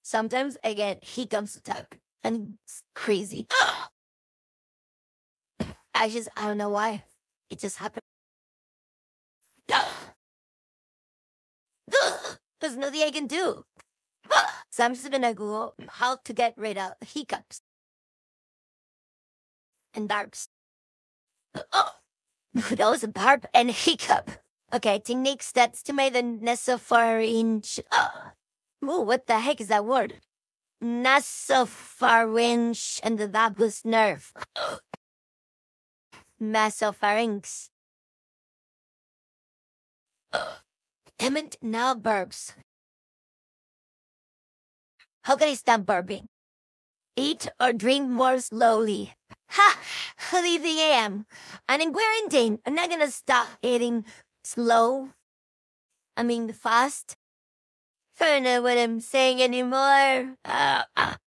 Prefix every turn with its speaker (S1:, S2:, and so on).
S1: Sometimes I get hiccups attack, and it's crazy. I don't know why. It just happened. There's nothing I can do. So I'm just gonna Google how to get rid of hiccups and burps. That was a burp and hiccup. Okay, techniques that stimulate the nasopharynx. Oh, what the heck is that word? Nasopharynx and the vagus nerve. Nasopharynx. Damn it, now burps. How can I stop burping? Eat or drink more slowly. Ha! How do you think I am? I'm in quarantine. I'm not gonna stop eating slow. I mean fast. I don't know what I'm saying anymore.